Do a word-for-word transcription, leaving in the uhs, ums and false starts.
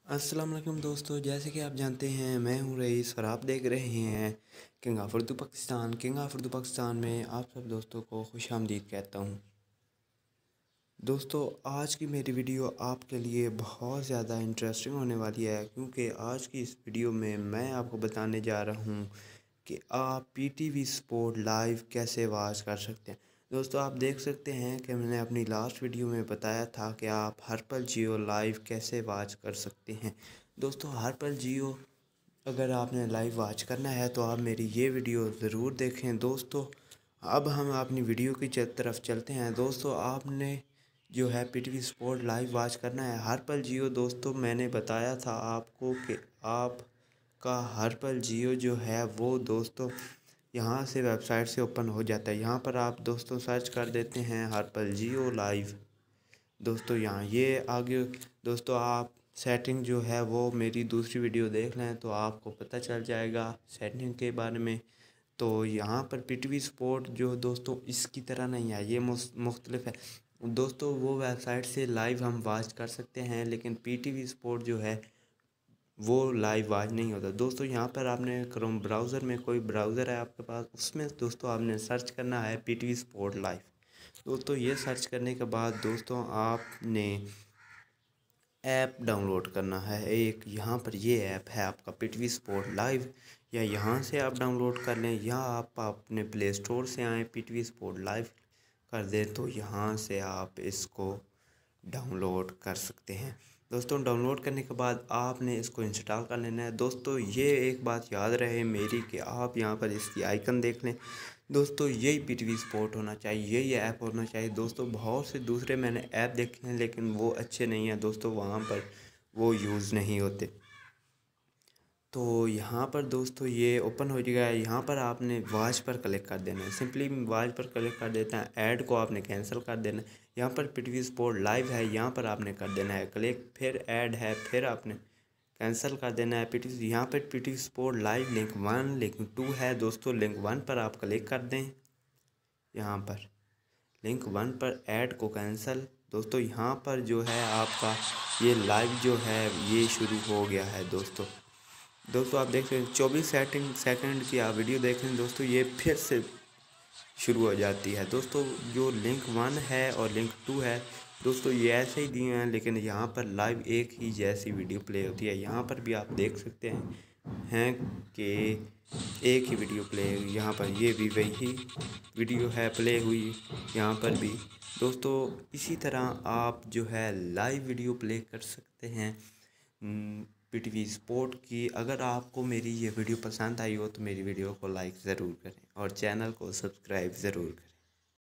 अस्सलाम वालेकुम दोस्तों, जैसे कि आप जानते हैं मैं हूं रईस और आप देख रहे हैं king of Urdu Pakistan. King of Urdu Pakistan में आप सब दोस्तों को खुशामदीद कहता हूं। दोस्तों, आज की मेरी वीडियो आपके लिए बहुत ज़्यादा इंटरेस्टिंग होने वाली है, क्योंकि आज की इस वीडियो में मैं आपको बताने जा रहा हूं कि आप पीटीवी स्पोर्ट लाइव कैसे वॉच कर सकते हैं। दोस्तों, आप देख सकते हैं कि मैंने अपनी लास्ट वीडियो में बताया था कि आप हर पल जियो लाइव कैसे वॉच कर सकते हैं। दोस्तों, हर पल जियो अगर आपने लाइव वॉच करना है तो आप मेरी ये वीडियो ज़रूर देखें। दोस्तों, अब हम अपनी वीडियो की तरफ चलते हैं। दोस्तों, आपने जो है पीटीवी स्पोर्ट लाइव वॉच करना है हर पल जियो। दोस्तों, मैंने बताया था आपको कि आप का हर पल जियो जो है वो दोस्तों यहाँ से वेबसाइट से ओपन हो जाता है। यहाँ पर आप दोस्तों सर्च कर देते हैं हर पल जियो लाइव। दोस्तों, यहाँ ये आगे दोस्तों आप सेटिंग जो है वो मेरी दूसरी वीडियो देख लें तो आपको पता चल जाएगा सेटिंग के बारे में। तो यहाँ पर पीटीवी स्पोर्ट जो दोस्तों इसकी तरह नहीं है, ये मुख्तलिफ है। दोस्तों, वो वेबसाइट से लाइव हम वॉच कर सकते हैं, लेकिन पीटीवी स्पोर्ट जो है वो लाइव वॉच नहीं होता। दोस्तों, यहाँ पर आपने क्रोम ब्राउज़र में कोई ब्राउज़र है आपके पास, उसमें दोस्तों आपने सर्च करना है पीटीवी स्पोर्ट लाइव। दोस्तों, ये सर्च करने के बाद दोस्तों आपने ऐप डाउनलोड करना है। एक यहाँ पर ये ऐप है आपका पीटीवी स्पोर्ट लाइव, या यहाँ से आप डाउनलोड कर लें, या आप अपने प्ले स्टोर से आएँ पीटीवी स्पोर्ट लाइव कर दें तो यहाँ से आप इसको डाउनलोड कर सकते हैं। दोस्तों, डाउनलोड करने के बाद आपने इसको इंस्टॉल कर लेना है। दोस्तों, ये एक बात याद रहे मेरी कि आप यहाँ पर इसकी आइकन देख लें। दोस्तों, यही पीटीवी स्पोर्ट होना चाहिए, यही ऐप होना चाहिए। दोस्तों, बहुत से दूसरे मैंने ऐप देखे हैं लेकिन वो अच्छे नहीं हैं दोस्तों, वहाँ पर वो यूज़ नहीं होते। तो यहाँ पर दोस्तों ये ओपन हो जाएगा। यहाँ पर आपने वॉच पर क्लिक कर देना है, सिंपली वॉच पर क्लिक कर देना है। ऐड को आपने कैंसिल कर देना है। यहाँ पर पीटीवी स्पोर्ट लाइव है, यहाँ पर आपने कर देना है क्लिक। फिर ऐड है, फिर आपने कैंसिल कर देना है। पीटीवी यहाँ पर PTV sport live link one link two है। दोस्तों, लिंक वन पर आप क्लिक कर दें। यहाँ पर लिंक वन पर ऐड को कैंसिल। दोस्तों, यहाँ पर जो है आपका ये लाइव जो है ये शुरू हो गया है। दोस्तों दोस्तों आप देख सकते हैं चौबीस सेकंड सेकंड की आप वीडियो देख रहे हैं। दोस्तों, ये फिर से शुरू हो जाती है। दोस्तों, जो लिंक वन है और लिंक टू है दोस्तों ये ऐसे ही दिए हैं, लेकिन यहाँ पर लाइव एक ही जैसी वीडियो प्ले होती है। यहाँ पर भी आप देख सकते हैं हैं कि एक ही वीडियो प्ले, यहाँ पर ये भी वही वीडियो है प्ले हुई यहाँ पर भी। दोस्तों, इसी तरह आप जो है लाइव वीडियो प्ले कर सकते हैं पीटीवी स्पोर्ट की। अगर आपको मेरी ये वीडियो पसंद आई हो तो मेरी वीडियो को लाइक ज़रूर करें और चैनल को सब्सक्राइब ज़रूर करें।